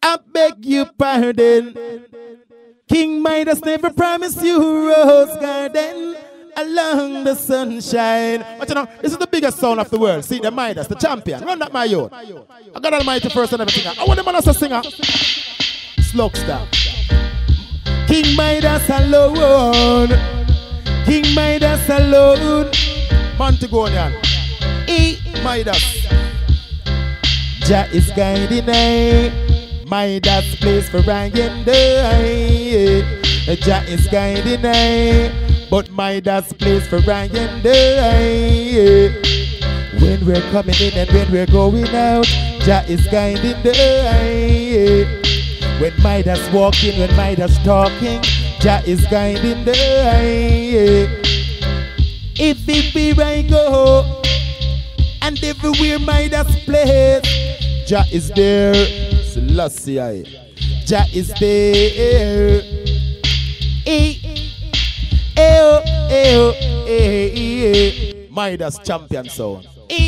I beg your pardon. King Midas never promised you a rose garden along the sunshine. But you know, this is the biggest sound of the world. See, the Midas, the champion. Run that, my youth. I got Almighty first and everything. I want the man as a singer. Slugstar. King Midas alone. King Midas alone. Montagonian. Midas. Jah is guiding I. Midas place for Ryan Day. Jah is guiding I. But Midas place for Ryan Day. When we're coming in and when we're going out, Jah is guiding I. When Midas walking, when Midas talking, Jah is guiding I. If it be right go, and everywhere Midas plays, Jah is there. Sluggy. Jah is there. Midas champion sound.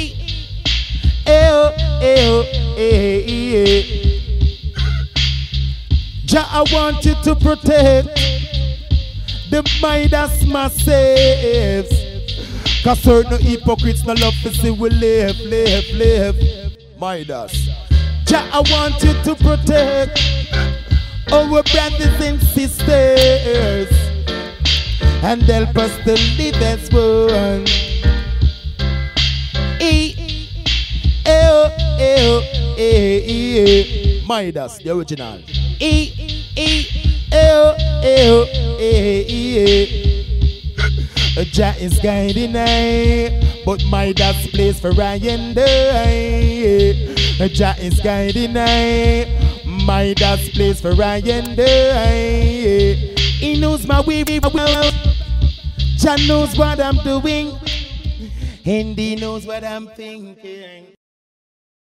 Jah, I want you to protect the Midas massives. Cause certain hypocrites no love to see we live. Midas. Jah, I want you to protect our brothers and sisters and help us to live as one. Midas, the original. Jah is guiding I, but Midas place for Ryan Day. Jah is guiding I, Midas place for Ryan Day. He knows my way well. Jah knows what I'm doing, and he knows what I'm thinking.